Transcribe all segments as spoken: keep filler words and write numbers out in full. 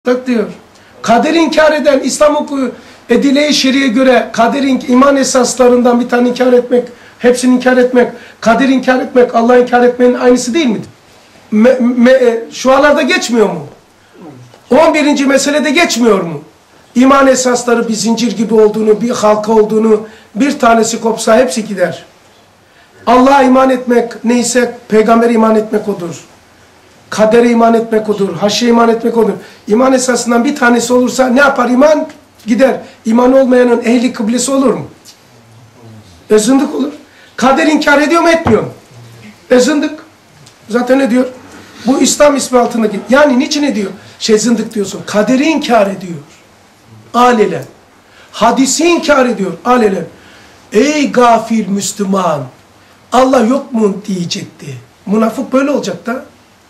diyor. Kader inkar eden, İslam hukuku edile-i şeriye göre kader iman esaslarından bir tane inkar etmek, hepsini inkar etmek, kader inkar etmek, Allah'ı inkar etmenin aynısı değil midir? Me, me, şualarda geçmiyor mu? on birinci meselede geçmiyor mu? İman esasları bir zincir gibi olduğunu, bir halka olduğunu, bir tanesi kopsa hepsi gider. Allah'a iman etmek neyse, peygambere iman etmek odur. Kadere iman etmek odur, haşre iman etmek odur. İman esasından bir tanesi olursa ne yapar iman? Gider. İman olmayanın ehli kıblesi olur mu? E zındık olur. Kader inkar ediyor mu etmiyor mu? E zındık. Zaten ne diyor? Bu İslam ismi altındaki. Yani niçin ediyor? Şey zındık diyorsun. Kaderi inkar ediyor. Alelen. Hadisi inkar ediyor. Alelen. Ey gafil Müslüman. Allah yok mu diyecekti. Münafık böyle olacak da.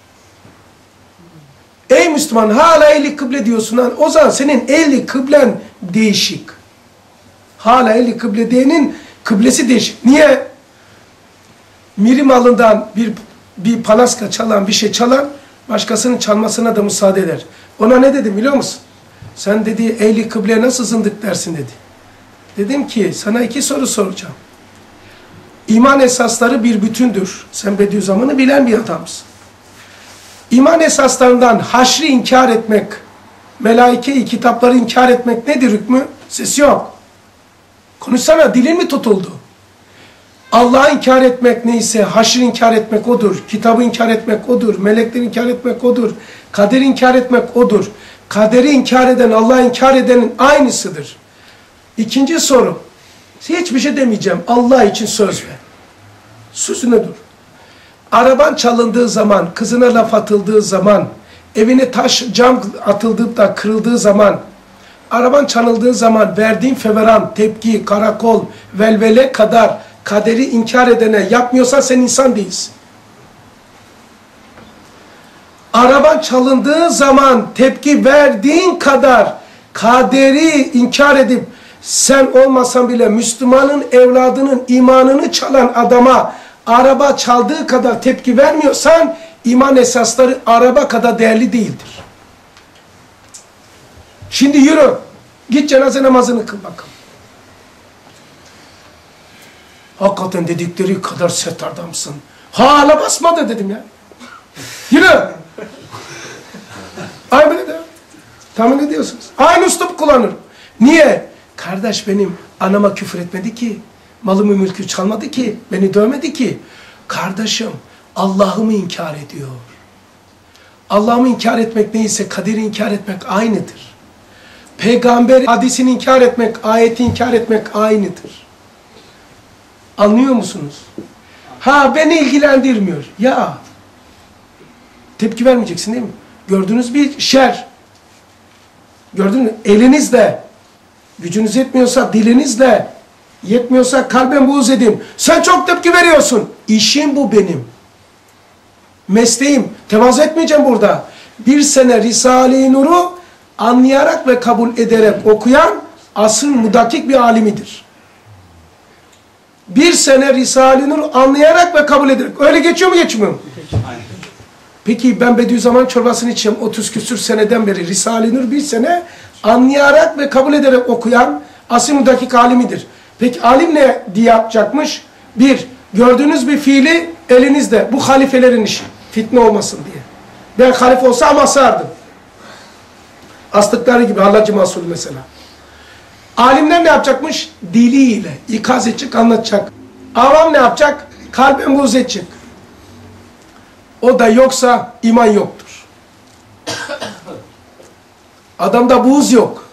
Ey Müslüman hala ehli kıble diyorsun. O zaman senin ehli kıblen değişik. Hala ehli kıble diyenin kıblesi değişik. Niye? Miri malından bir, bir palaska çalan, bir şey çalan başkasının çalmasına da müsaade eder. Ona ne dedim biliyor musun? Sen dedi ehli kıbleye nasıl zındık dersin dedi. Dedim ki sana iki soru soracağım. İman esasları bir bütündür. Sen Bediüzzaman'ı bilen bir adamsın. İman esaslarından haşri inkar etmek, melaike-i kitapları inkar etmek nedir hükmü? Ses yok. Konuşsana, dilin mi tutuldu? Allah'ı inkar etmek neyse, haşri inkar etmek odur. Kitabı inkar etmek odur. Melekleri inkar etmek odur. Kaderi inkar etmek odur. Kaderi inkar eden, Allah'ı inkar edenin aynısıdır. İkinci soru. Hiçbir şey demeyeceğim. Allah için söz ver. Sözüne dur. Araban çalındığı zaman, kızına laf atıldığı zaman, evine taş, cam atıldığı da kırıldığı zaman, araban çalındığı zaman verdiğin feveran, tepki, karakol, velvele kadar kaderi inkar edene yapmıyorsan sen insan değilsin. Araban çalındığı zaman tepki verdiğin kadar kaderi inkar edip sen olmasan bile Müslümanın evladının imanını çalan adama araba çaldığı kadar tepki vermiyorsan iman esasları araba kadar değerli değildir. Şimdi yürü. Git cenaze namazını kıl bakalım. Hakikaten dedikleri kadar sert adamsın. Hala basmadı dedim ya. Yürü. Ay böyle de. Tahmin ediyorsunuz. Aynı üslup kullanırım. Niye? Kardeş benim anama küfür etmedi ki. Malımı mülkü çalmadı ki. Beni dövmedi ki. Kardeşim Allah'ımı inkar ediyor. Allah'ımı inkar etmek neyse kaderi inkar etmek aynıdır. Peygamber hadisini inkar etmek, ayeti inkar etmek aynıdır. Anlıyor musunuz? Ha beni ilgilendirmiyor. Ya tepki vermeyeceksin değil mi? Gördüğünüz bir şer. Gördünüz mü? Elinizle, gücünüz yetmiyorsa dilinizle, yetmiyorsa kalben buğz edeyim. Sen çok tepki veriyorsun. İşim bu benim. Mesleğim. Tevazu etmeyeceğim burada. Bir sene Risale-i Nur'u anlayarak ve kabul ederek okuyan asıl mudakik bir alimidir. Bir sene Risale-i Nur'u anlayarak ve kabul ederek. Öyle geçiyor mu geçmiyor mu? Peki ben Bediüzzaman çorbasını içeceğim otuz küsür seneden beri. Risale-i Nur bir sene anlayarak ve kabul ederek okuyan asıl mudakik alimidir. Peki alim ne diye yapacakmış? Bir, gördüğünüz bir fiili elinizde. Bu halifelerin işi. Fitne olmasın diye. Ben halife olsam asardım. Astıkları gibi Hallacı Masul mesela. Alimler ne yapacakmış? Diliyle ikaz edecek, anlatacak. Avam ne yapacak? Kalben buğz edecek. O da yoksa iman yoktur. Adamda buğz yok.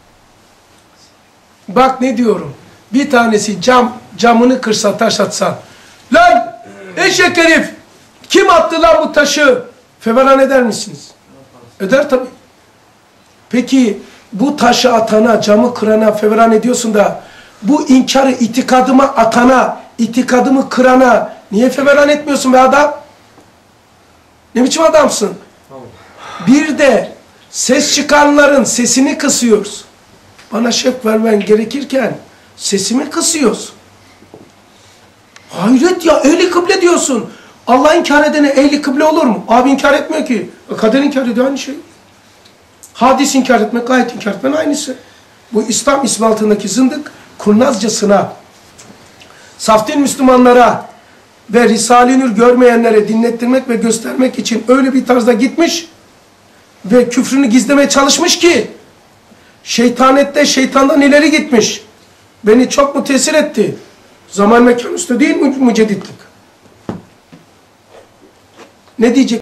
Bak ne diyorum. Bir tanesi cam, camını kırsa, taş atsa. Lan eşek herif! Kim attı lan bu taşı? Feveran eder misiniz? Eder tabii. Peki bu taşı atana, camı kırana feveran ediyorsun da bu inkarı itikadıma atana, itikadımı kırana niye feveran etmiyorsun be adam? Ne biçim adamsın? Bir de ses çıkanların sesini kısıyoruz. Bana şef vermen gerekirken sesimi kısıyorsun. Hayret ya, ehli kıble diyorsun. Allah inkar edene ehli kıble olur mu? Abi inkar etmiyor ki. Kader inkar ediyor aynı şey. Hadis inkar etmek, gayet inkar etmenin aynısı. Bu İslam ismi altındaki zındık kurnazcasına saftin Müslümanlara ve Risale-i Nur görmeyenlere dinlettirmek ve göstermek için öyle bir tarzda gitmiş ve küfrünü gizlemeye çalışmış ki şeytanette şeytandan ileri gitmiş. Beni çok mu tesir etti? Zaman mekan üstü değil mi mücedditlik? Ne diyecek?